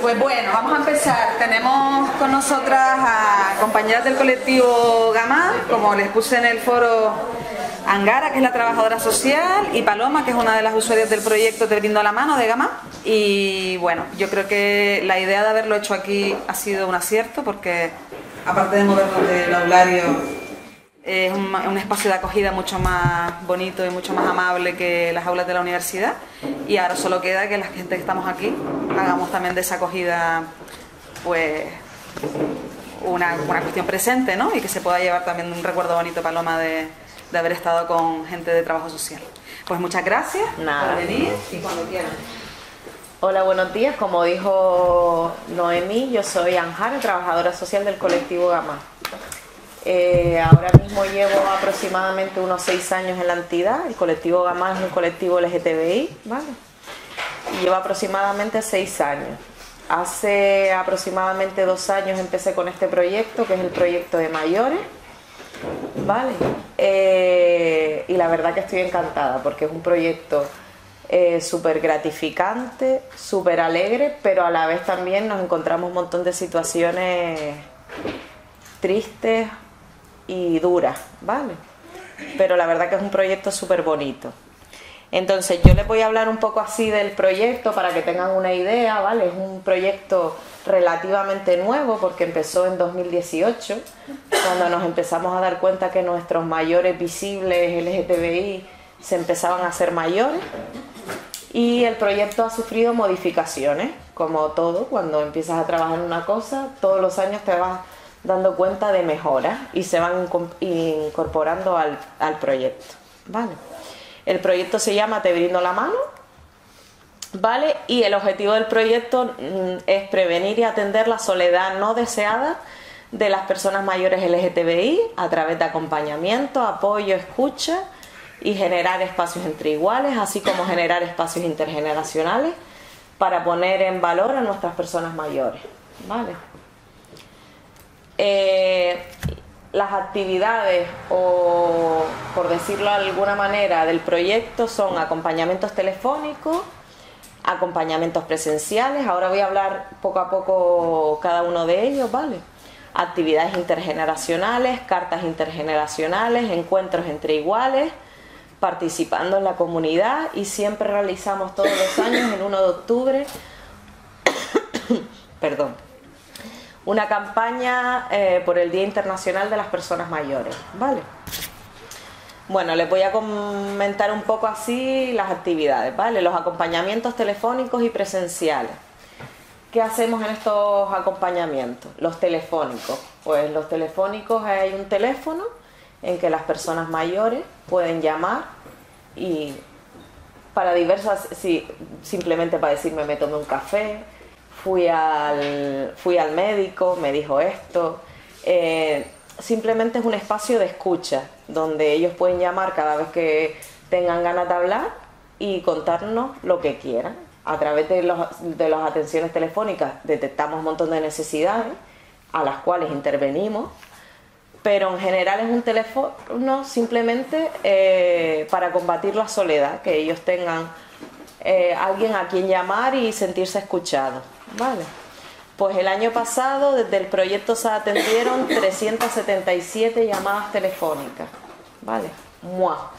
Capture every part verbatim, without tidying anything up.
Pues bueno, vamos a empezar. Tenemos con nosotras a compañeras del colectivo Gamá, como les puse en el foro, Angara, que es la trabajadora social, y Paloma, que es una de las usuarias del proyecto Te brindo la mano de Gamá. Y bueno, yo creo que la idea de haberlo hecho aquí ha sido un acierto, porque aparte de movernos del aulario, es un, un espacio de acogida mucho más bonito y mucho más amable que las aulas de la universidad, y ahora solo queda que la gente que estamos aquí hagamos también de esa acogida pues una, una cuestión presente, ¿no? Y que se pueda llevar también un recuerdo bonito, Paloma, de, de haber estado con gente de trabajo social. Pues muchas gracias Nada. por venir y cuando quieran. Hola, buenos días. Como dijo Noemí, yo soy Angara, trabajadora social del colectivo Gamá. Eh, ahora mismo llevo aproximadamente unos seis años en la entidad. El colectivo Gamá es un colectivo L G T B I, ¿vale? Y llevo aproximadamente seis años. Hace aproximadamente dos años empecé con este proyecto, que es el proyecto de mayores, ¿vale? Eh, y la verdad que estoy encantada, porque es un proyecto eh, súper gratificante, súper alegre, pero a la vez también nos encontramos un montón de situaciones tristes y duras, ¿vale? Pero la verdad que es un proyecto súper bonito. Entonces yo les voy a hablar un poco así del proyecto para que tengan una idea, ¿vale? Es un proyecto relativamente nuevo porque empezó en dos mil dieciocho, cuando nos empezamos a dar cuenta que nuestros mayores visibles L G T B I se empezaban a hacer mayores, y el proyecto ha sufrido modificaciones, como todo. Cuando empiezas a trabajar en una cosa, todos los años te vas dando cuenta de mejoras y se van incorporando al, al proyecto, ¿vale? El proyecto se llama Te brindo la mano, ¿vale? Y el objetivo del proyecto mm, es prevenir y atender la soledad no deseada de las personas mayores L G T B I a través de acompañamiento, apoyo, escucha, y generar espacios entre iguales, así como generar espacios intergeneracionales para poner en valor a nuestras personas mayores, ¿vale? Eh, las actividades, o por decirlo de alguna manera, del proyecto son acompañamientos telefónicos, acompañamientos presenciales. Ahora voy a hablar poco a poco cada uno de ellos, ¿vale? Actividades intergeneracionales, cartas intergeneracionales, encuentros entre iguales, participando en la comunidad, y siempre realizamos todos los años el uno de octubre perdón una campaña eh, por el Día Internacional de las Personas Mayores, ¿vale? Bueno, les voy a comentar un poco así las actividades, ¿vale? Los acompañamientos telefónicos y presenciales. ¿Qué hacemos en estos acompañamientos? Los telefónicos. Pues los telefónicos, hay un teléfono en que las personas mayores pueden llamar, y para diversas, sí, simplemente para decirme me tomé un café, fui al, fui al médico, me dijo esto. Eh, simplemente es un espacio de escucha donde ellos pueden llamar cada vez que tengan ganas de hablar y contarnos lo que quieran. A través de, los, de las atenciones telefónicas detectamos un montón de necesidades a las cuales intervenimos, pero en general es un teléfono simplemente eh, para combatir la soledad, que ellos tengan eh, alguien a quien llamar y sentirse escuchados, ¿vale? Pues el año pasado desde el proyecto se atendieron trescientas setenta y siete llamadas telefónicas, ¿vale? ¡Mua!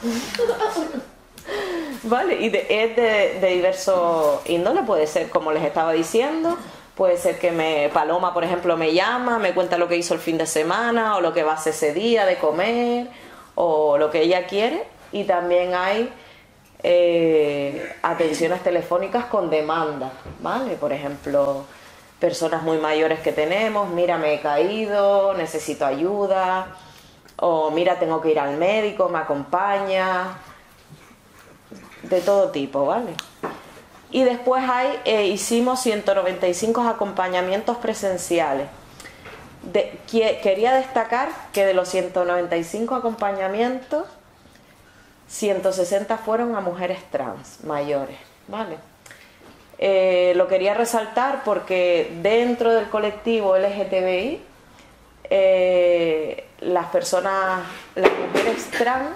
¿Vale? Y de, es de, de diverso índole. Puede ser, como les estaba diciendo, puede ser que me, Paloma, por ejemplo, me llama, me cuenta lo que hizo el fin de semana, o lo que va a hacer ese día de comer, o lo que ella quiere. Y también hay eh, atenciones telefónicas con demanda, ¿vale? Por ejemplo, personas muy mayores que tenemos: mira, me he caído, necesito ayuda, o mira, tengo que ir al médico, me acompaña, de todo tipo, ¿vale? Y después hay, eh, hicimos ciento noventa y cinco acompañamientos presenciales. De, que, quería destacar que de los ciento noventa y cinco acompañamientos, ciento sesenta fueron a mujeres trans mayores, ¿vale? Eh, lo quería resaltar porque dentro del colectivo L G T B I, eh, las personas, las mujeres trans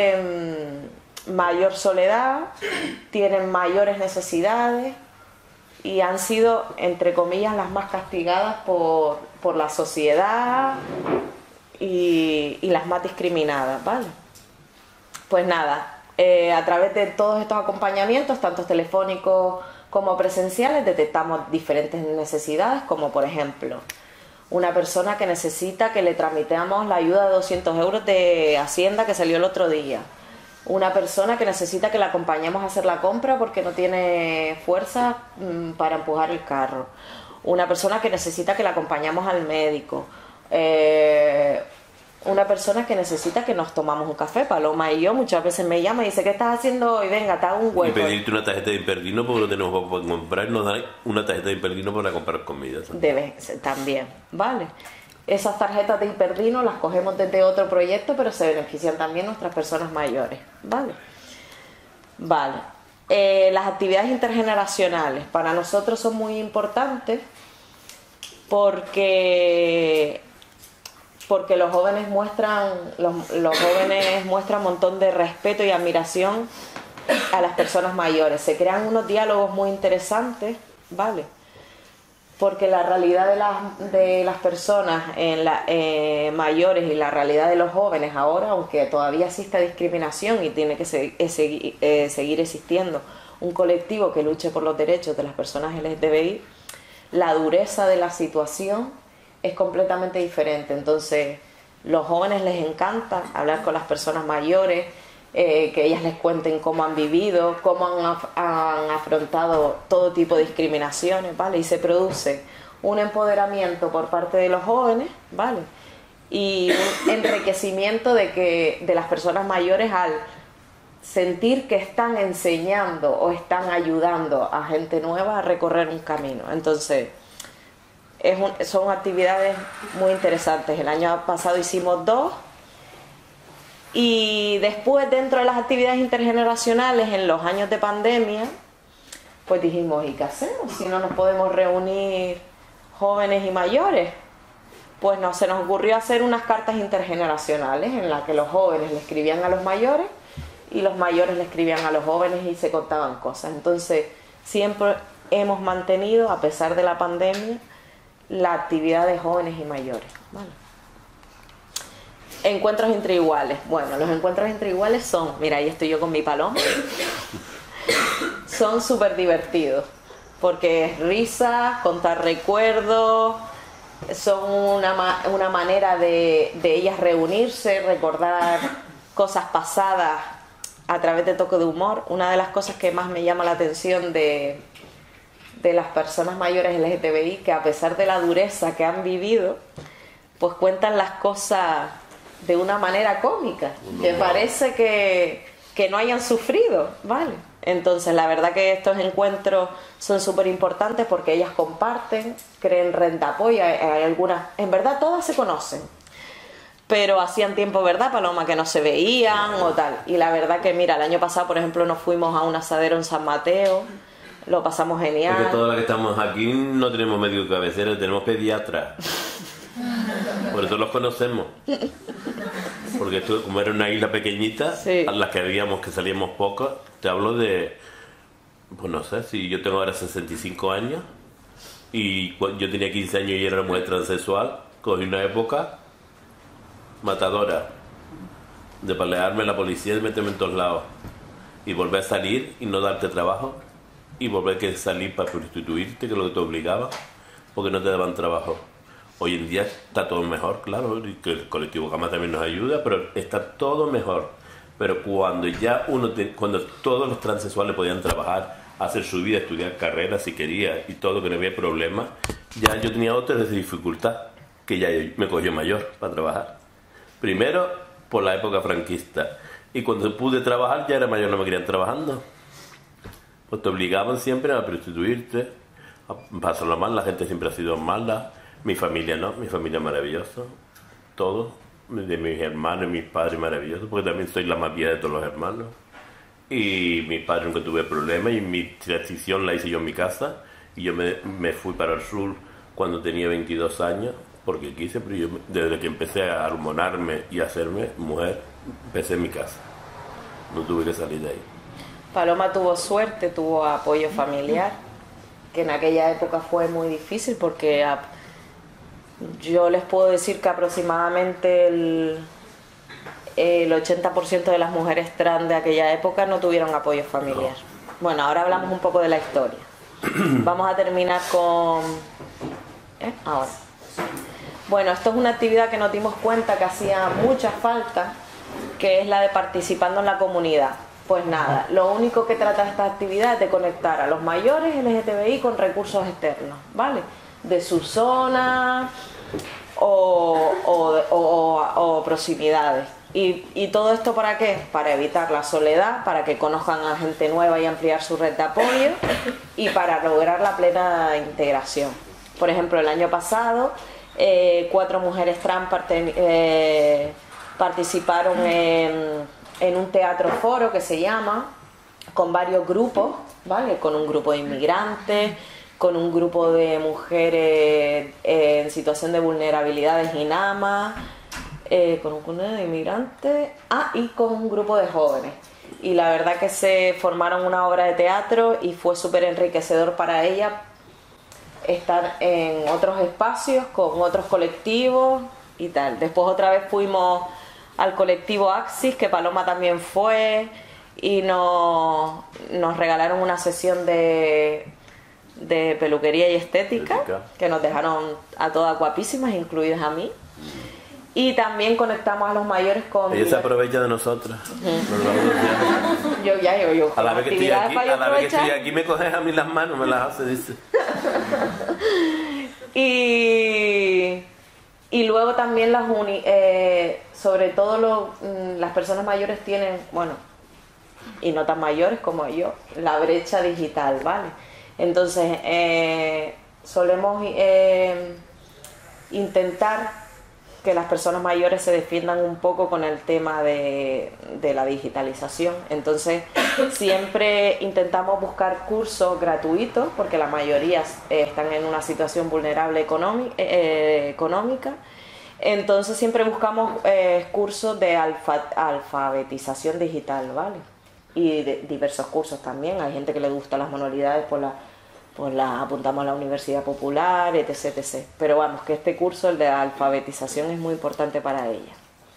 sufren mayor soledad, tienen mayores necesidades, y han sido, entre comillas, las más castigadas por, por la sociedad y, y las más discriminadas, ¿vale? Pues nada, eh, a través de todos estos acompañamientos, tanto telefónicos como presenciales, detectamos diferentes necesidades, como por ejemplo, una persona que necesita que le tramitemos la ayuda de doscientos euros de Hacienda que salió el otro día. Una persona que necesita que la acompañemos a hacer la compra porque no tiene fuerza mmm, para empujar el carro. Una persona que necesita que la acompañemos al médico. Eh, una persona que necesita que nos tomamos un café. Paloma y yo muchas veces me llama y dice, ¿qué estás haciendo hoy? Venga, te hago un hueco. Y pedirte una tarjeta de Imperdino porque no tenemos para comprar, nos dan una tarjeta de Imperdino para comprar comida. Debe ser, también, ¿vale? Esas tarjetas de Imperdino las cogemos desde otro proyecto, pero se benefician también nuestras personas mayores, ¿vale? Vale. Eh, las actividades intergeneracionales para nosotros son muy importantes porque, porque los jóvenes muestran los, los jóvenes muestran un montón de respeto y admiración a las personas mayores. Se crean unos diálogos muy interesantes, ¿vale? Porque la realidad de las, de las personas en la, eh, mayores y la realidad de los jóvenes ahora, aunque todavía exista discriminación y tiene que se, eh, seguir, eh, seguir existiendo un colectivo que luche por los derechos de las personas L G T B I, la dureza de la situación es completamente diferente. Entonces, los jóvenes les encanta hablar con las personas mayores, Eh, que ellas les cuenten cómo han vivido, cómo han, af han afrontado todo tipo de discriminaciones, ¿vale? Y se produce un empoderamiento por parte de los jóvenes, ¿vale? Y un enriquecimiento de, que, de las personas mayores al sentir que están enseñando o están ayudando a gente nueva a recorrer un camino. Entonces, es un, son actividades muy interesantes. El año pasado hicimos dos. Y después, dentro de las actividades intergeneracionales, en los años de pandemia, pues dijimos, ¿y qué hacemos si no nos podemos reunir jóvenes y mayores? Pues no, se nos ocurrió hacer unas cartas intergeneracionales en las que los jóvenes le escribían a los mayores y los mayores le escribían a los jóvenes y se contaban cosas. Entonces, siempre hemos mantenido, a pesar de la pandemia, la actividad de jóvenes y mayores, ¿vale? Encuentros entre iguales. Bueno, los encuentros entre iguales son, mira, ahí estoy yo con mi paloma, son súper divertidos, porque es risa, contar recuerdos, son una, ma una manera de, de ellas reunirse, recordar cosas pasadas a través de toque de humor. Una de las cosas que más me llama la atención de, de las personas mayores L G T B I, que a pesar de la dureza que han vivido, pues cuentan las cosas de una manera cómica, que parece que, que no hayan sufrido, ¿vale? Entonces, la verdad que estos encuentros son súper importantes porque ellas comparten, creen red de apoyo, hay, hay algunas, en verdad todas se conocen, pero hacían tiempo, ¿verdad, Paloma?, que no se veían o tal. Y la verdad que, mira, el año pasado, por ejemplo, nos fuimos a un asadero en San Mateo, lo pasamos genial. Porque todas las que estamos aquí no tenemos médico de cabecera, tenemos pediatra. Por eso los conocemos. Porque esto, como era una isla pequeñita, sí, a las que habíamos, que salíamos pocos, te hablo de, pues no sé, si yo tengo ahora sesenta y cinco años y yo tenía quince años y era una mujer transexual, cogí una época matadora de pelearme la policía y meterme en todos lados y volver a salir y no darte trabajo y volver a salir para prostituirte, que es lo que te obligaba, porque no te daban trabajo. Hoy en día está todo mejor, claro, y que el colectivo Gama también nos ayuda, pero está todo mejor. Pero cuando ya uno, te, cuando todos los transexuales podían trabajar, hacer su vida, estudiar carreras si quería y todo, que no había problema, ya yo tenía otra dificultad, que ya me cogió mayor para trabajar. Primero, por la época franquista. Y cuando pude trabajar, ya era mayor, no me querían trabajando. Pues te obligaban siempre a prostituirte, a pasarlo mal, la gente siempre ha sido mala. Mi familia no, mi familia es maravillosa, todos, de mis hermanos y mis padres maravillosos, porque también soy la más vieja de todos los hermanos. Y mi padre nunca tuve problemas y mi transición la hice yo en mi casa. Y yo me, me fui para el sur cuando tenía veintidós años, porque quise, pero yo desde que empecé a hormonarme y a hacerme mujer, empecé en mi casa. No tuve que salir de ahí. Paloma tuvo suerte, tuvo apoyo familiar. que en aquella época fue muy difícil porque a, yo les puedo decir que aproximadamente el, el ochenta por ciento de las mujeres trans de aquella época no tuvieron apoyo familiar. Bueno, ahora hablamos un poco de la historia. Vamos a terminar con... ¿Eh? Ahora. Bueno, esto es una actividad que nos dimos cuenta que hacía mucha falta, que es la de participando en la comunidad. Pues nada, lo único que trata esta actividad es de conectar a los mayores L G T B I con recursos externos, ¿vale? De su zona o, o, o, o proximidades. Y, ¿Y todo esto para qué? Para evitar la soledad, para que conozcan a gente nueva y ampliar su red de apoyo y para lograr la plena integración. Por ejemplo, el año pasado, eh, cuatro mujeres trans parte, eh, participaron en... en un teatro foro que se llama, con varios grupos, ¿vale? Con un grupo de inmigrantes, con un grupo de mujeres eh, en situación de vulnerabilidad de Ginama, eh, con un grupo de inmigrantes, ah, y con un grupo de jóvenes. Y la verdad que se formaron una obra de teatro y fue súper enriquecedor para ella estar en otros espacios, con otros colectivos y tal. Después otra vez fuimos al colectivo Axis, que Paloma también fue, y nos, nos regalaron una sesión de, de peluquería y estética, que nos dejaron a todas guapísimas, incluidas a mí. Y también conectamos a los mayores con... Ella se aprovecha de nosotras. Uh-huh. Yo ya, yo, yo. A la vez que estoy aquí, a la vez que estoy aquí me coges a mí las manos, me las hace, dice. y... Y luego también las uni, eh, sobre todo lo, las personas mayores tienen, bueno, y no tan mayores como yo, la brecha digital, ¿vale? Entonces, eh, solemos eh, intentar que las personas mayores se defiendan un poco con el tema de, de la digitalización. Entonces, siempre intentamos buscar cursos gratuitos, porque la mayoría eh, están en una situación vulnerable económica, eh, económica. Entonces, siempre buscamos eh, cursos de alfa, alfabetización digital, ¿vale? Y de, diversos cursos también. Hay gente que le gusta las manualidades, pues la, pues la apuntamos a la Universidad Popular, etc, etcétera. Pero vamos, que este curso, el de alfabetización, es muy importante para ella.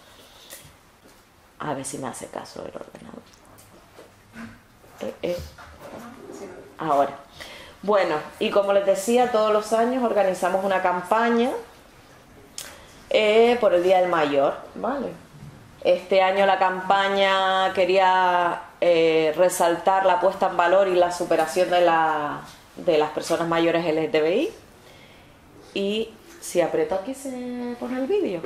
A ver si me hace caso el ordenador. Eh, eh. Ahora. Bueno, y como les decía, todos los años organizamos una campaña eh, por el Día del Mayor, ¿vale? Este año la campaña quería eh, resaltar la puesta en valor y la superación de, la, de las personas mayores L G T B I. Y si aprieto aquí se pone el vídeo.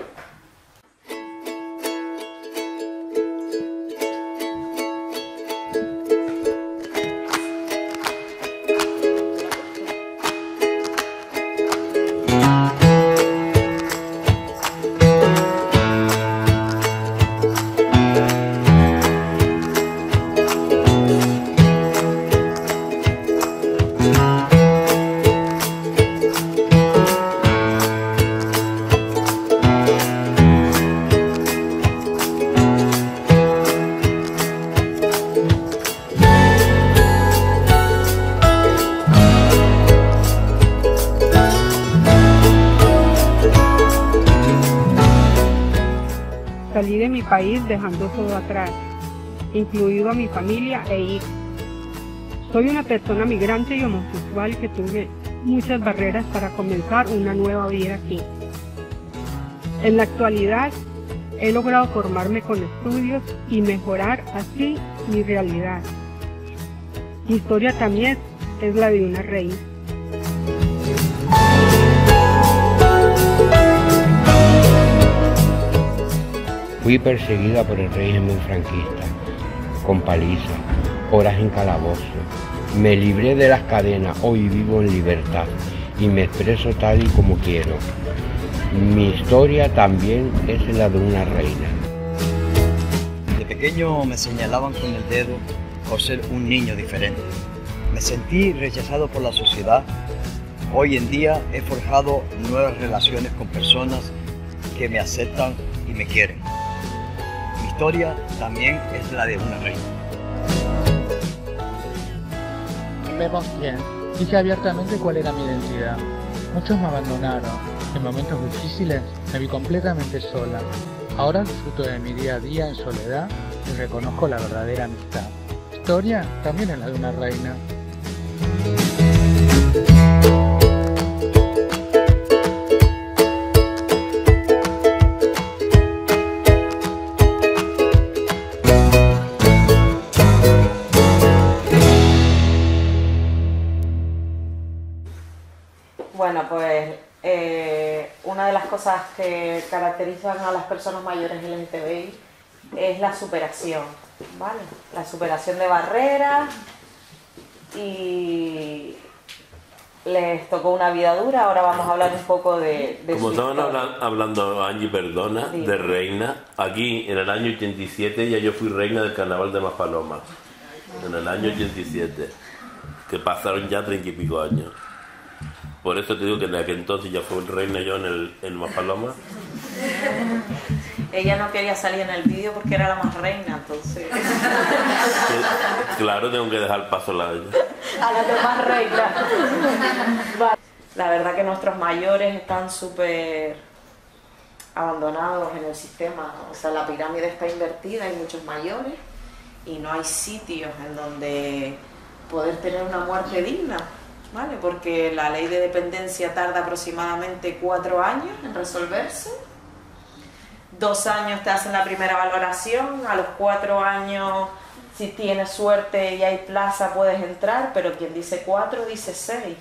Salí de mi país dejando todo atrás, incluido a mi familia e hijos. Soy una persona migrante y homosexual que tuve muchas barreras para comenzar una nueva vida aquí. En la actualidad, he logrado formarme con estudios y mejorar así mi realidad. Mi historia también es la de una reina. Fui perseguida por el régimen franquista, con paliza, horas en calabozo. Me libré de las cadenas, hoy vivo en libertad y me expreso tal y como quiero. Mi historia también es la de una reina. De pequeño me señalaban con el dedo por ser un niño diferente. Me sentí rechazado por la sociedad. Hoy en día he forjado nuevas relaciones con personas que me aceptan y me quieren. Mi historia también es la de una reina. Vemos bien. Dije abiertamente cuál era mi identidad. Muchos me abandonaron. En momentos difíciles me vi completamente sola. Ahora disfruto de mi día a día en soledad y reconozco la verdadera amistad. Historia también es la de una reina. Bueno, pues eh, una de las cosas que caracterizan a las personas mayores L G T B I es la superación, ¿vale? La superación de barreras, y les tocó una vida dura. Ahora vamos a hablar un poco de, de Como su estaban historia. habla- hablando, Angie, perdona, Sí. de reina, aquí en el año ochenta y siete ya yo fui reina del carnaval de Maspalomas. En el año ochenta y siete, que pasaron ya treinta y pico años. Por eso te digo que en aquel entonces ya fui reina yo en el en Maspalomas. Ella no quería salir en el vídeo porque era la más reina, entonces Que, claro, tengo que dejar paso a la a la demás reina. Vale. La verdad que nuestros mayores están súper abandonados en el sistema. O sea, la pirámide está invertida, hay muchos mayores y no hay sitios en donde poder tener una muerte digna, ¿vale? Porque la ley de dependencia tarda aproximadamente cuatro años en resolverse. Dos años te hacen la primera valoración, a los cuatro años, si tienes suerte y hay plaza, puedes entrar, pero quien dice cuatro dice seis.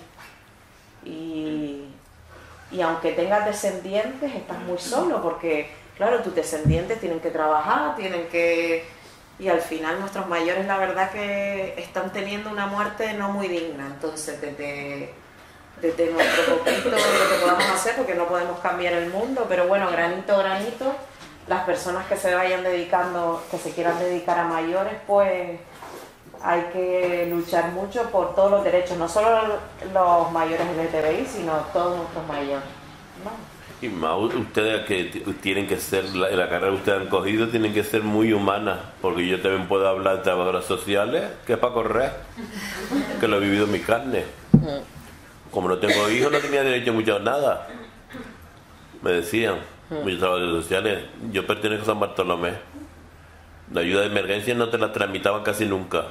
Y, y aunque tengas descendientes, estás muy solo, porque claro, tus descendientes tienen que trabajar, tienen que... Y al final nuestros mayores, la verdad que están teniendo una muerte no muy digna. Entonces, desde, desde nuestro poquito lo que podamos hacer, porque no podemos cambiar el mundo, pero bueno, granito a granito, las personas que se vayan dedicando, que se quieran dedicar a mayores, pues hay que luchar mucho por todos los derechos, no solo los mayores L G T B I, sino todos nuestros mayores, ¿no? Y más ustedes que t- tienen que ser, la, la carrera que ustedes han cogido, tienen que ser muy humanas, porque yo también puedo hablar de trabajadoras sociales, que es para correr, que lo he vivido en mi carne. Como no tengo hijos, no tenía derecho a mucho a nada. Me decían, muchos trabajadores sociales, yo pertenezco a San Bartolomé. La ayuda de emergencia no te la tramitaban casi nunca.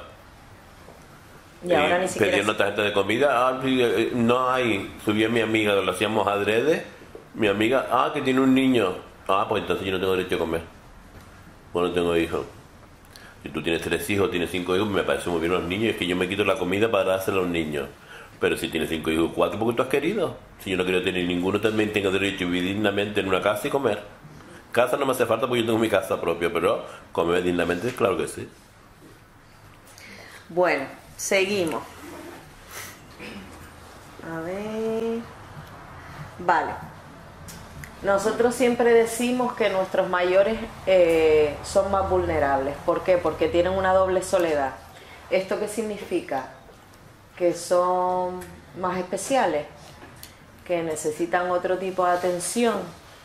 Y ahora ni siquiera... Pedían tarjeta de comida, ah, sí, eh, no hay, subía mi amiga, lo hacíamos adrede. Mi amiga, ah, que tiene un niño. Ah, pues entonces yo no tengo derecho a comer. Pues no tengo hijos. Si tú tienes tres hijos, tienes cinco hijos, me parece muy bien los niños. Es que yo me quito la comida para dársela a los niños. Pero si tienes cinco hijos, cuatro, porque tú has querido. Si yo no quiero tener ninguno, también tengo derecho a vivir dignamente en una casa y comer. Casa no me hace falta porque yo tengo mi casa propia, pero comer dignamente, claro que sí. Bueno, seguimos. A ver... Vale. Nosotros siempre decimos que nuestros mayores eh, son más vulnerables. ¿Por qué? Porque tienen una doble soledad. ¿Esto qué significa? Que son más especiales, que necesitan otro tipo de atención.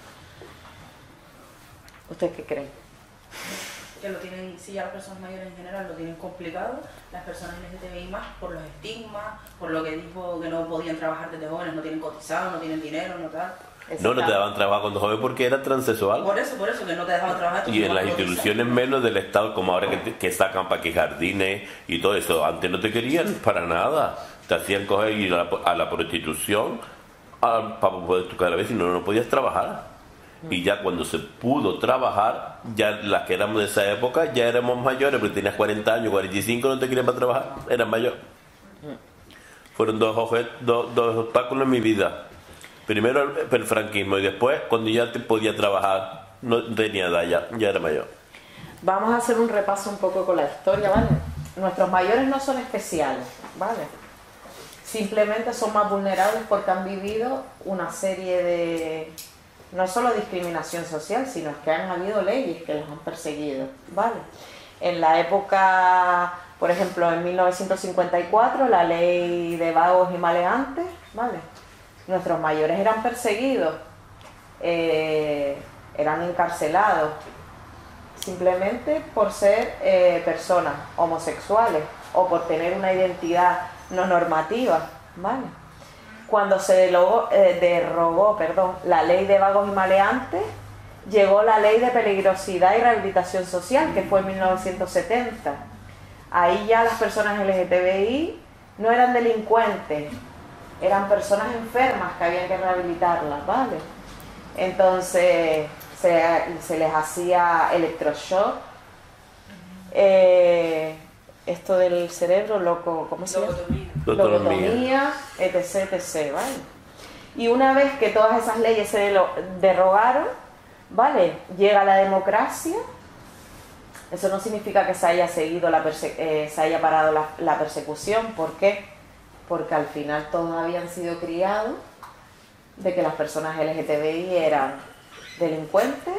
¿Ustedes qué creen? Que lo tienen, si ya las personas mayores en general lo tienen complicado, las personas L G T B I más por los estigmas, por lo que dijo que no podían trabajar desde jóvenes, no tienen cotizado, no tienen dinero, no tal. No, no te daban trabajo cuando joven porque era transexual. Por eso, por eso, que no te dejaban trabajar. Y en las instituciones menos del Estado, como ahora que, te- que sacan para que jardines y todo eso, antes no te querían para nada. Te hacían coger ir a la, a la prostitución a- para poder tocar a la vez, y no, no podías trabajar. Y ya cuando se pudo trabajar, ya las que éramos de esa época, ya éramos mayores, porque tenías cuarenta años, cuarenta y cinco, no te querían para trabajar, eras mayor. Fueron dos, obje- dos, dos obstáculos en mi vida. Primero el, el franquismo y después cuando ya te podía trabajar, no tenía edad ya, ya era mayor. Vamos a hacer un repaso un poco con la historia, ¿vale? Nuestros mayores no son especiales, ¿vale? Simplemente son más vulnerables porque han vivido una serie de... no solo discriminación social, sino que han habido leyes que los han perseguido, ¿vale? En la época, por ejemplo, en mil novecientos cincuenta y cuatro, la ley de vagos y maleantes, ¿vale? Nuestros mayores eran perseguidos, eh, eran encarcelados, simplemente por ser eh, personas homosexuales o por tener una identidad no normativa, ¿vale? Cuando se derogó, eh, derogó perdón, la ley de vagos y maleantes, llegó la ley de peligrosidad y rehabilitación social, que fue en mil novecientos setenta. Ahí ya las personas L G T B I no eran delincuentes, eran personas enfermas que habían que rehabilitarlas, ¿vale? Entonces se, se les hacía electroshock, eh, esto del cerebro, loco, ¿cómo se llama? Lobotomía, etc, etc, ¿vale? Y una vez que todas esas leyes se derrogaron, ¿vale? Llega la democracia. Eso no significa que se haya seguido la perse eh, se haya parado la, la persecución. ¿Por qué? Porque al final todos habían sido criados de que las personas L G T B I eran delincuentes,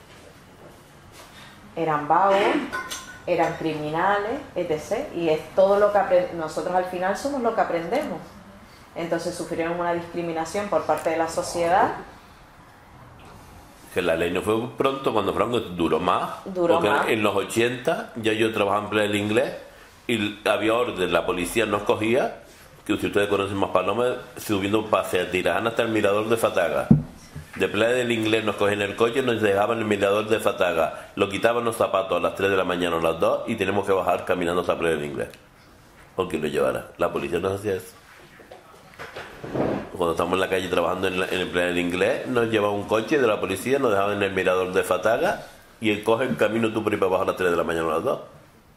eran vagos, eran criminales, etcétera. Y es todo lo que nosotros al final somos lo que aprendemos. Entonces sufrieron una discriminación por parte de la sociedad. Que la ley no fue pronto, cuando Franco duró más, duró porque más. En los ochenta ya yo trabajaba en Playa del Inglés y había orden, la policía nos cogía, que si ustedes conocen más Paloma, subiendo pasea Tirajana hasta el mirador de Fataga. De Playa del Inglés nos cogían el coche y nos dejaban en el mirador de Fataga, lo quitaban los zapatos a las tres de la mañana o a las dos y tenemos que bajar caminando hasta Playa del Inglés, o quien lo llevara. La policía nos hacía eso. Cuando estamos en la calle trabajando en, la, en el Playa del Inglés, nos llevaba un coche de la policía, nos dejaban en el mirador de Fataga y él coge el camino tú por ahí para abajo a las tres de la mañana o a las dos.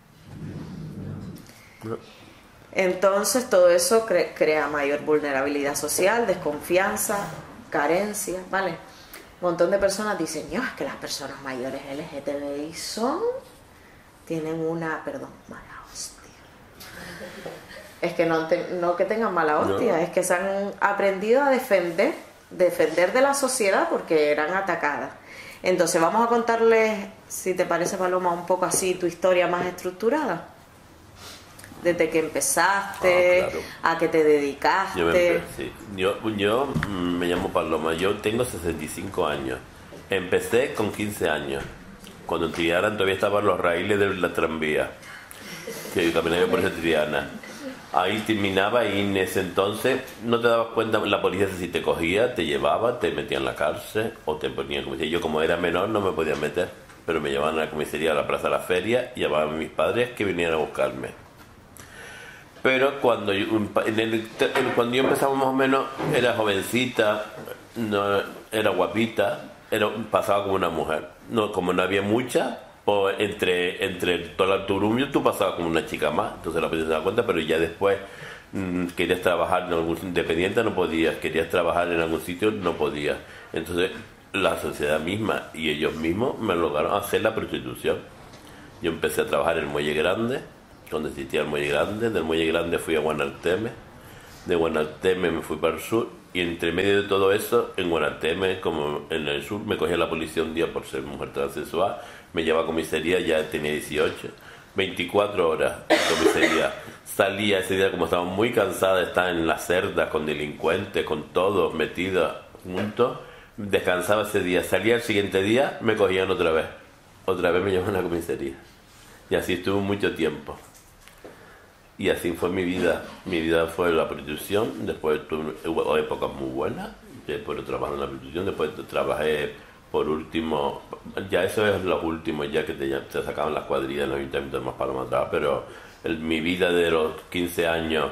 No. Entonces todo eso cre crea mayor vulnerabilidad social, desconfianza, carencia, ¿vale? Un montón de personas dicen, yo, es que las personas mayores L G T B I son, tienen una, perdón, mala hostia. Es que no, te, no que tengan mala hostia, no. Es que se han aprendido a defender, defender de la sociedad porque eran atacadas. Entonces vamos a contarles, si te parece Paloma, un poco así tu historia más estructurada. Desde que empezaste, ah, claro. A que te dedicaste. Yo, me, sí. yo, yo me llamo Paloma, yo tengo sesenta y cinco años. Empecé con quince años, cuando en Triana todavía estaban los raíles de la tranvía, que caminaba por esa Triana. Ahí terminaba y en ese entonces no te dabas cuenta, la policía si te cogía, te llevaba, te metía en la cárcel o te ponía en comisaría. Yo como era menor no me podía meter, pero me llevaban a la comisaría, a la plaza de la feria y llamaban a mis padres que vinieran a buscarme. Pero cuando yo, en el, cuando yo empezaba más o menos, era jovencita, no, era guapita, era, pasaba como una mujer. No, como no había mucha, o entre, entre todo el turumio tú pasabas como una chica más, entonces la policía se da cuenta, pero ya después mmm, querías trabajar en algún independiente, no podías, querías trabajar en algún sitio, no podías. Entonces la sociedad misma y ellos mismos me lograron hacer la prostitución. Yo empecé a trabajar en el Muelle Grande, donde existía el Muelle Grande, del Muelle Grande fui a Guanarteme, de Guanarteme me fui para el sur, y entre medio de todo eso, en Guanarteme, como en el sur, me cogía la policía un día por ser mujer transexual, me llevaba a comisaría, ya tenía dieciocho, veinticuatro horas en comisaría. Salía ese día, como estaba muy cansada de estar en las cerdas con delincuentes, con todos metidos juntos, descansaba ese día, salía el siguiente día, me cogían otra vez, otra vez me llevaban a la comisaría. Y así estuve mucho tiempo. Y así fue mi vida. Mi vida fue la prostitución, después tuve hubo épocas muy buenas, después trabajé en la prostitución, después trabajé por último, ya eso es los últimos, ya que te, ya te sacaban las cuadrillas en los ayuntamientos de Más Paloma atrás, pero el, mi vida de los quince años,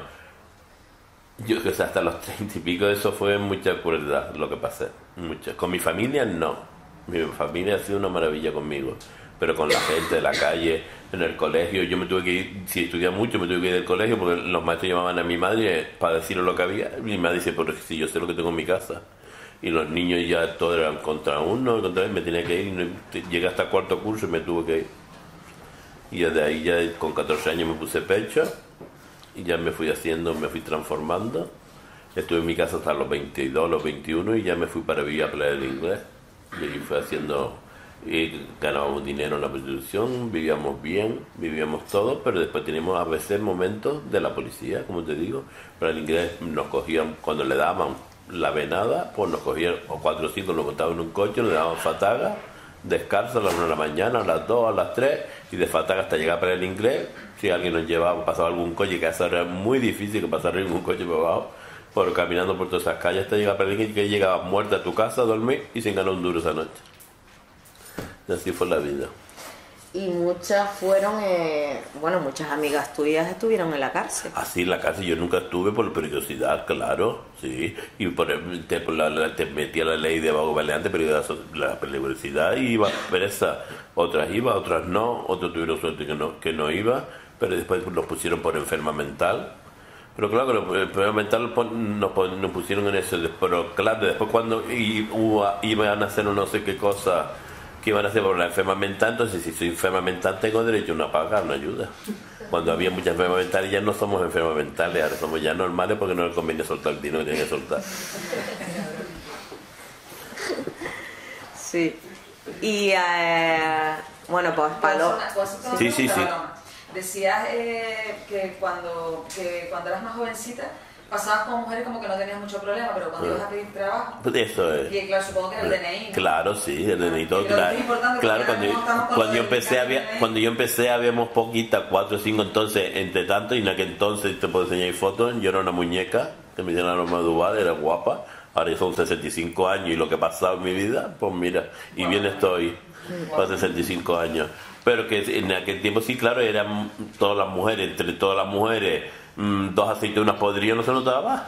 yo que sé, hasta los treinta y pico, eso fue mucha crueldad lo que pasé. Mucha. Con mi familia no, mi familia ha sido una maravilla conmigo, pero con la gente de la calle, en el colegio, yo me tuve que ir, si estudiaba mucho, me tuve que ir del colegio porque los maestros llamaban a mi madre para decirle lo que había, y mi madre dice, porque si yo sé lo que tengo en mi casa, y los niños ya todos eran contra uno, contra él, me tenía que ir, llegué hasta cuarto curso y me tuve que ir. Y desde ahí ya con catorce años me puse pecho, y ya me fui haciendo, me fui transformando, estuve en mi casa hasta los veintidós, los veintiuno, y ya me fui para vivir a Playa del Inglés, y ahí fui haciendo... Y ganábamos dinero en la prostitución, vivíamos bien, vivíamos todo, pero después teníamos a veces momentos de la policía, como te digo, para el inglés nos cogían, cuando le daban la venada, pues nos cogían, o cuatro o cinco nos montaban en un coche, nos daban fataga, descalza a las una de la mañana, a las dos, a las tres, y de falta hasta llegar para el inglés. Si alguien nos llevaba, pasaba algún coche, que eso era muy difícil que pasara ningún coche por abajo, por caminando por todas esas calles hasta llegar para el inglés, que llegabas muerta a tu casa a dormir y sin ganar un duro esa noche. Y así fue la vida. Y muchas fueron, eh, bueno, muchas amigas tuyas estuvieron en la cárcel. Así en la cárcel yo nunca estuve por peligrosidad, claro, sí. Y por, te, por la, la, te metía la ley de vago baleante, pero la peligrosidad y iba presa. Otras iba, otras no, otros tuvieron suerte que no, que no iba, pero después los pusieron por enferma mental. Pero claro que los enferma mental nos, nos pusieron en eso, pero claro, después cuando iban a hacer no sé qué cosa que iban a hacer por la enferma mental, entonces si soy enferma mental tengo derecho a una paga, una ayuda. Cuando había muchas enfermas mentales ya no somos enfermas mentales, ahora somos ya normales porque no les conviene soltar el dinero que tienen que soltar. Sí. Y eh, bueno, pues Paloma. Sí, sí, sí. Decías eh, que, cuando, que cuando eras más jovencita pasabas con mujeres como que no tenías mucho problema, pero cuando ibas a pedir trabajo, pues eso es. Y claro, supongo que era el D N I, ¿no? Claro, sí, el D N I todo, claro. Claro, cuando, yo, cuando yo empecé había, cuando yo empecé habíamos poquitas, cuatro o cinco, entonces, entre tanto, y en aquel entonces te puedo enseñar fotos, yo era una muñeca, que me hicieron la Norma Duval, era guapa, ahora ya son sesenta y cinco años y lo que ha pasado en mi vida, pues mira, y bien estoy, para sesenta y cinco años. Pero que en aquel tiempo sí, claro, eran todas las mujeres, entre todas las mujeres, mmm, dos aceitunas podridas no se notaba.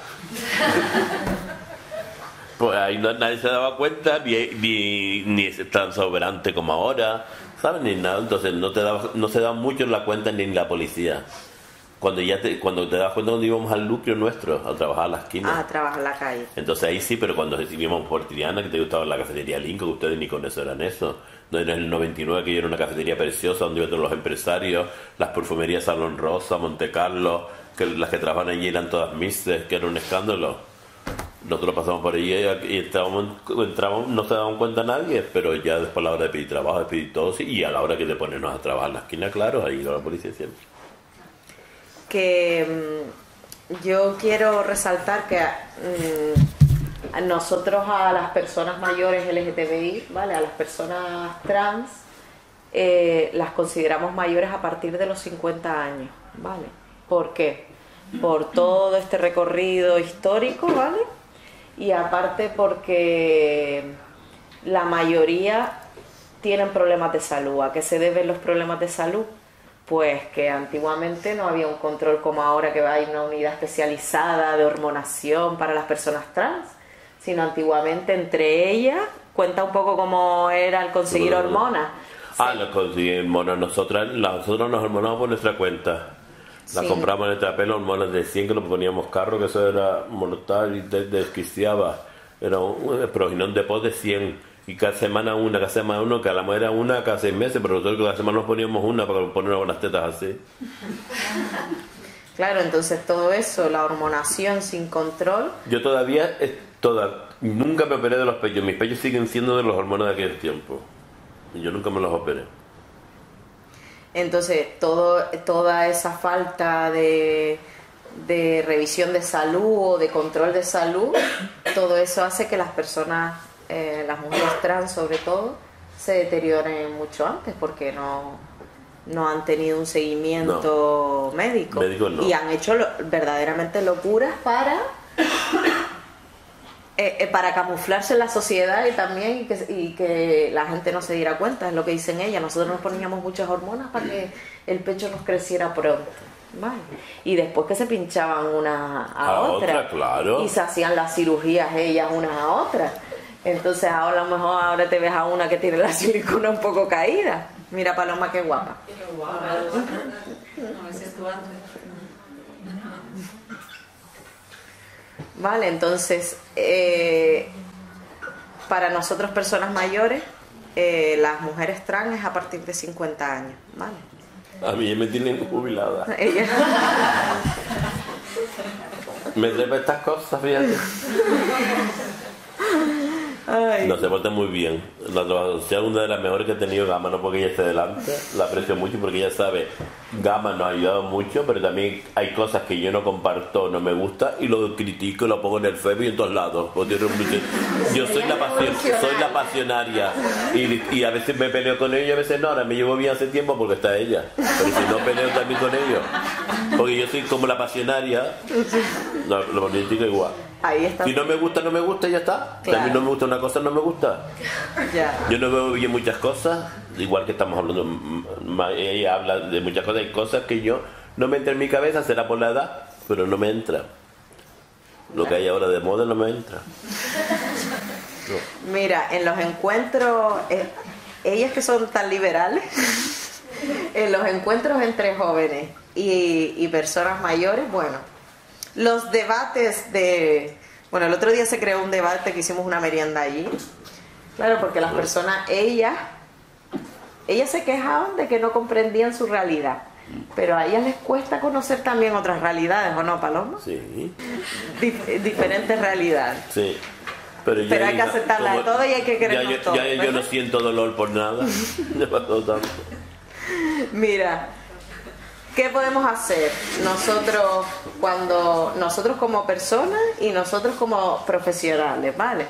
Pues ahí no, nadie se daba cuenta, ni, ni, ni es tan soberante como ahora, ¿sabes? Ni nada, entonces no, te daba, no se daba mucho en la cuenta ni en la policía. Cuando ya te, cuando te das cuenta cuando íbamos al lucro nuestro, a trabajar a la esquina. Ah, a trabajar en la calle. Entonces ahí sí, pero cuando recibíamos por Triana, que te gustaba la cafetería Lincoln, que ustedes ni con eso eran eso. No era el noventa y nueve, que era una cafetería preciosa donde iban todos los empresarios, las perfumerías Salón Rosa, Monte Carlo, que las que trabajaban allí eran todas mixtas, que era un escándalo. Nosotros pasamos por allí y estábamos, entramos, no se daban cuenta nadie, pero ya después a la hora de pedir trabajo, de pedir todo, sí, y a la hora que te ponernos a trabajar en la esquina, claro, ahí iba la policía siempre. Que mmm, yo quiero resaltar que mmm, nosotros a las personas mayores L G T B I, ¿vale? A las personas trans, eh, las consideramos mayores a partir de los cincuenta años, ¿vale? ¿Por qué? Por todo este recorrido histórico, ¿vale? Y aparte porque la mayoría tienen problemas de salud. ¿A qué se deben los problemas de salud? Pues que antiguamente no había un control como ahora, que hay una unidad especializada de hormonación para las personas trans, sino antiguamente entre ellas, cuenta un poco cómo era el conseguir hormonas. Ah, sí. Lo conseguir hormonas, nosotras, nosotros nos hormonamos por nuestra cuenta. La sí. Compramos en el trapelo, hormonas de cien, que nos poníamos carro, que eso era mortal y desquiciaba. Era un proginón de pos de cien. Y cada semana una, cada semana uno, cada mujer era una, cada seis meses, pero nosotros cada semana nos poníamos una para poner unas tetas así. Claro, entonces todo eso, la hormonación sin control. Yo todavía, toda, nunca me operé de los pechos, mis pechos siguen siendo de los hormonas de aquel tiempo. Y yo nunca me los operé. Entonces, todo, toda esa falta de, de revisión de salud o de control de salud, todo eso hace que las personas... Eh, las mujeres trans sobre todo se deterioren mucho antes porque no, no han tenido un seguimiento no. médico, médico no. Y han hecho lo, verdaderamente locuras para eh, eh, para camuflarse en la sociedad y también y que, y que la gente no se diera cuenta, es lo que dicen ellas. Nosotros nos poníamos muchas hormonas para que el pecho nos creciera pronto. Vale. Y después que se pinchaban una a, a otra, otra claro. Y se hacían las cirugías ellas unas a otras. Entonces ahora a lo mejor ahora te ves a una que tiene la silicona un poco caída. Mira Paloma, qué guapa. Qué guapa. No, ese es tu antes. Vale, entonces eh, para nosotros personas mayores, eh, las mujeres trans es a partir de cincuenta años, ¿vale? A mí ya me tienen jubilada. Ella. Me trepa estas cosas, fíjate. Ay. No, se porta muy bien. La trabajadora social, una de las mejores que he tenido Gama, no porque ella esté delante, la aprecio mucho porque ella sabe Gama nos ha ayudado mucho, pero también hay cosas que yo no comparto, no me gusta, y lo critico y lo pongo en el Facebook y en todos lados. Yo soy la, pasión, soy la pasionaria y, y a veces me peleo con ellos, a veces no, ahora me llevo bien hace tiempo porque está ella. Pero si no peleo también con ellos, porque yo soy como la pasionaria, lo, lo critico igual. Ahí está. Si no me gusta, no me gusta y ya está. Claro. También no me gusta una cosa, no me gusta. Ya. Yo no veo bien muchas cosas, igual que estamos hablando, ella habla de muchas cosas, hay cosas que yo no me entra en mi cabeza, será por la edad, pero no me entra. Lo que hay ahora de moda no me entra. No. Mira, en los encuentros, eh, ellas que son tan liberales, en los encuentros entre jóvenes y, y personas mayores, bueno, los debates de... Bueno, el otro día se creó un debate que hicimos una merienda allí. Claro, porque las personas, ellas, ellas se quejaban de que no comprendían su realidad. Pero a ellas les cuesta conocer también otras realidades, ¿o no, Paloma? Sí. Dif- diferentes realidades. Sí. Pero, ya Pero hay que ya- aceptarla de como- todo y hay que ya querernos yo, todo. ya yo no siento dolor por nada. Me pasó tanto. Mira, ¿qué podemos hacer nosotros cuando nosotros como personas y nosotros como profesionales, ¿vale?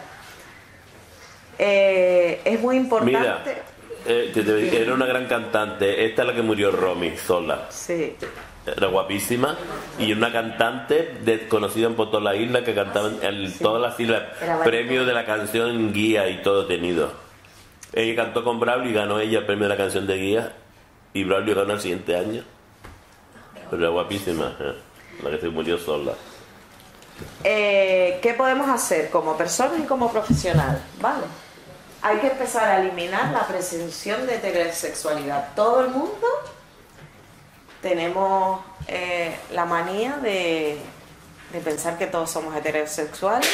Eh, es muy importante. Mira, eh, que te- era una gran cantante. Esta es la que murió, Romy, sola. Sí. Era guapísima y una cantante desconocida en por toda la isla que cantaba en Sí. todas las islas, Era premio de la canción Guía y todo tenido. Ella cantó con Braulio y ganó ella el premio de la canción de Guía y Braulio ganó el siguiente año. Pero era guapísima, eh, la que se murió sola. Eh, ¿Qué podemos hacer como personas y como profesionales? ¿Vale? Hay que empezar a eliminar la presunción de heterosexualidad. Todo el mundo tenemos eh, la manía de, de pensar que todos somos heterosexuales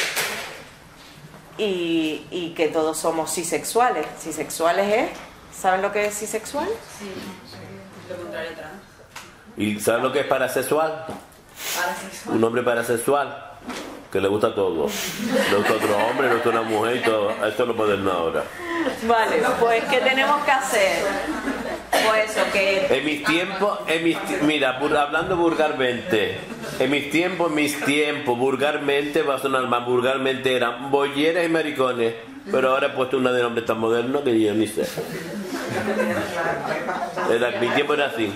y, y que todos somos cisexuales. Cisexuales es, ¿saben lo que es cisexual? Sí, lo contrario trans. ¿Y sabes lo que es parasexual? Parasexual. Un hombre parasexual que le gusta todo. Le gusta otro hombre, le gusta una mujer y todo. Esto es lo moderno ahora. Vale, pues ¿qué tenemos que hacer? Pues eso, que... En mis tiempos, en mis ti- mira, bur- hablando vulgarmente, en mis tiempos, en mis tiempos, vulgarmente, va a sonar más, vulgarmente eran bolleras y maricones, pero ahora he puesto una de nombre tan moderno que yo ni sé. Era, mi tiempo era así.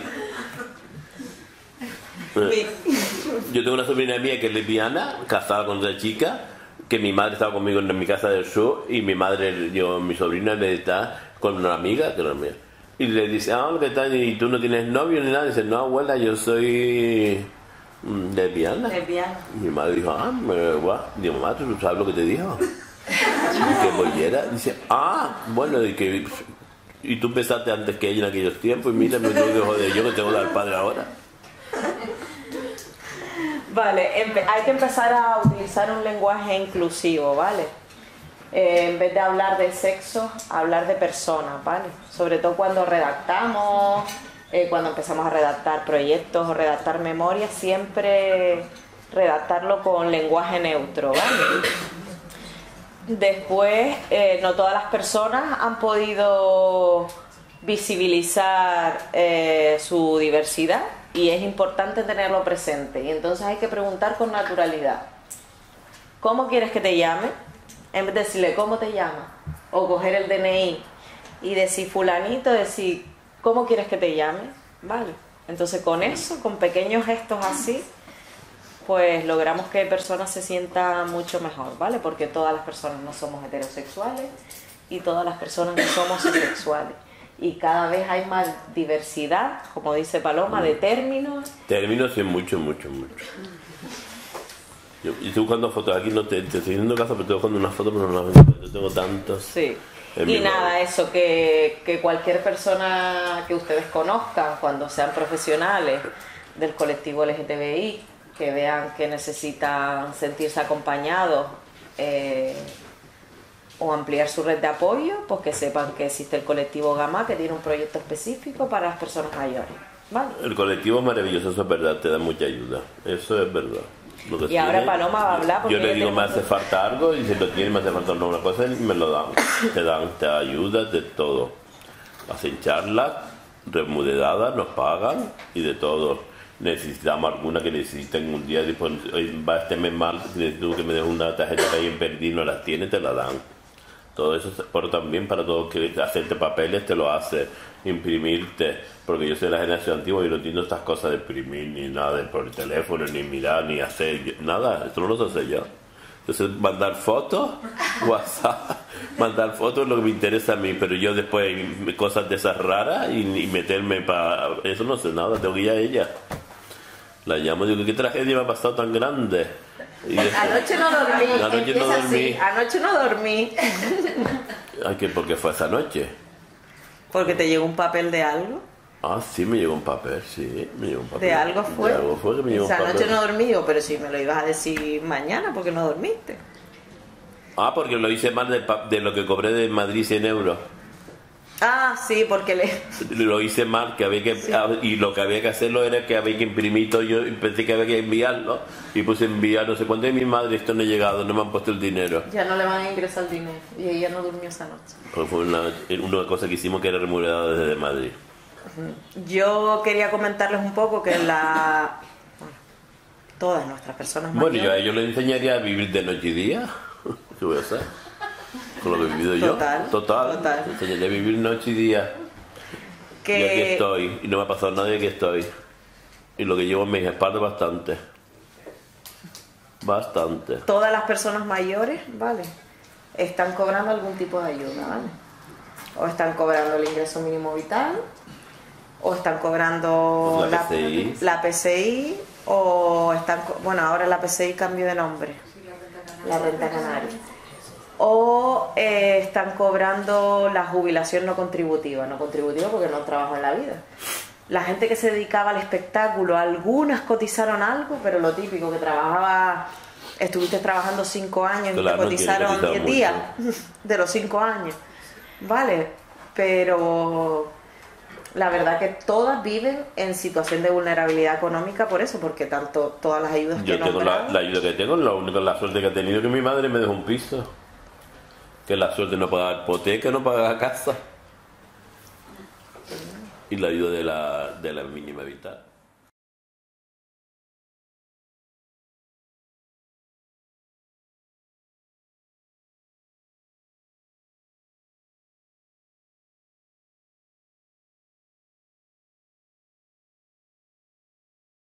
Yo tengo una sobrina mía que es lesbiana, casada con otra chica, que mi madre estaba conmigo en mi casa del sur y mi madre, yo, mi sobrina le está con una amiga, que era mía. Y le dice, ah, ¿qué tal? ¿Y tú no tienes novio ni nada? Y dice, no, abuela, yo soy mm, lesbiana. Lesbiana. Y mi madre dijo, ah, me va. Digo, mamá, ¿tú sabes lo que te dijo? Que bollera. Dice, ah, bueno, y que y tú empezaste antes que ella en aquellos tiempos y mira, me tengo que joder yo que tengo que dar padre ahora. Vale, empe- hay que empezar a utilizar un lenguaje inclusivo, ¿vale? Eh, en vez de hablar de sexo, hablar de personas, ¿vale? Sobre todo cuando redactamos, eh, cuando empezamos a redactar proyectos o redactar memorias, siempre redactarlo con lenguaje neutro, ¿vale? Después, eh, no todas las personas han podido visibilizar eh, su diversidad y es importante tenerlo presente. Y entonces hay que preguntar con naturalidad. ¿Cómo quieres que te llame? En vez de decirle ¿cómo te llamas? O coger el D N I y decir fulanito, decir ¿cómo quieres que te llame? Vale. Entonces con eso, con pequeños gestos así, pues logramos que personas se sientan mucho mejor, ¿vale? Porque todas las personas no somos heterosexuales y todas las personas no somos bisexuales. Y cada vez hay más diversidad, como dice Paloma, de términos. Términos sí, mucho, mucho, mucho. Yo, y estoy buscando fotos aquí, no te, te estoy haciendo caso, pero estoy buscando unas fotos, pero no las veo. Yo tengo tantos. Sí. en Y mi nada, móvil. eso, que, que cualquier persona que ustedes conozcan, cuando sean profesionales del colectivo L G T B I, que vean que necesitan sentirse acompañados eh, o ampliar su red de apoyo, pues que sepan que existe el colectivo Gamá, que tiene un proyecto específico para las personas mayores, ¿vale? El colectivo es maravilloso, eso es verdad, te da mucha ayuda. Eso es verdad. Lo que Y ahora tiene, Paloma va a hablar porque yo le ella digo, tiene me hace falta algo, y si lo tiene, me hace falta una cosa, y me lo dan. Te dan, te ayudas de todo. Hacen charlas, remuneradas, nos pagan y de todo. Necesitamos alguna que necesiten un día, después, va este mes mal, necesito que me des una tarjeta que hay en Perdí, no las tiene, te la dan. Todo eso, pero también para todo, que hacerte papeles te lo hace, imprimirte, porque yo soy de la generación antigua y no entiendo estas cosas de imprimir, ni nada de por el teléfono, ni mirar, ni hacer, nada, esto no lo sé yo. Entonces, mandar fotos, WhatsApp, mandar fotos es lo que me interesa a mí, pero yo después cosas de esas raras y, y meterme para... Eso no sé nada, tengo que ir a ella. La llamo y digo, ¿qué tragedia me ha pasado tan grande? Y después, anoche no dormí. Anoche no dormí. Así, anoche no dormí. Ay, ¿qué? ¿Por qué fue esa noche? Porque te llegó un papel de algo. Ah, sí, me llegó un papel, sí, me llegó un papel. De algo fue. De algo fue que me llegó un Esa papel. noche no dormí yo, pero si me lo ibas a decir mañana, porque no dormiste. Ah, porque lo hice mal de, de lo que cobré de Madrid cien euros. Ah, sí, porque le... Lo hice mal, que había que sí. Y lo que había que hacerlo era que había que imprimir todo. Yo pensé que había que enviarlo y puse enviar no sé cuánto. Y mi madre, esto no ha llegado, no me han puesto el dinero. Ya no le van a ingresar el dinero. Y ella no durmió esa noche. Pues fue una, una cosa que hicimos que era remunerada desde Madrid. Yo quería comentarles un poco que la... Bueno, todas nuestras personas mayores... Bueno, yo a ellos les enseñaría a vivir de noche y día. ¿Qué voy a hacer? Con lo que he vivido total, yo. Total. Total. Enseñaría a vivir noche y día. Que... Y aquí estoy. Y no me ha pasado nada y aquí estoy. Y lo que llevo en mis espaldas bastante. Bastante. Todas las personas mayores, ¿vale? Están cobrando algún tipo de ayuda, ¿vale? O están cobrando el ingreso mínimo vital, o están cobrando pues la, P C I. la, la P C I, o están... Bueno, ahora la P C I cambió de nombre. La renta canaria. O eh, están cobrando la jubilación no contributiva. No contributiva porque no trabajo en la vida. La gente que se dedicaba al espectáculo, algunas cotizaron algo, pero lo típico, que trabajaba, estuviste trabajando cinco años y claro, te cotizaron no diez días de los cinco años. Vale, pero la verdad que todas viven en situación de vulnerabilidad económica por eso, porque tanto todas las ayudas Yo que tengo nombrado, la, la ayuda que tengo, la única la suerte que he tenido que mi madre me dejó un piso. Que la suerte de no pagar hipoteca, no pagar casa. Y la ayuda de la, de la mínima vital.